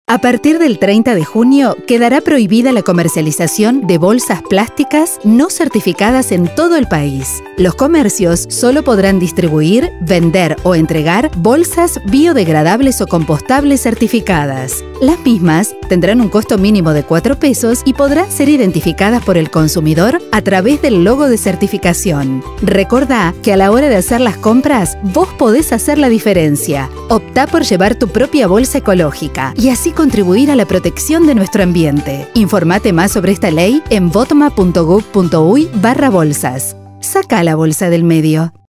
A partir del 30 de junio quedará prohibida la comercialización de bolsas plásticas no certificadas en todo el país. Los comercios solo podrán distribuir, vender o entregar bolsas biodegradables o compostables certificadas. Las mismas tendrán un costo mínimo de 4 pesos y podrán ser identificadas por el consumidor a través del logo de certificación. Recordá que a la hora de hacer las compras, vos podés hacer la diferencia. Optá por llevar tu propia bolsa ecológica y así contribuir a la protección de nuestro ambiente. Informate más sobre esta ley en botma.gov.uy/bolsas. Saca la bolsa del medio.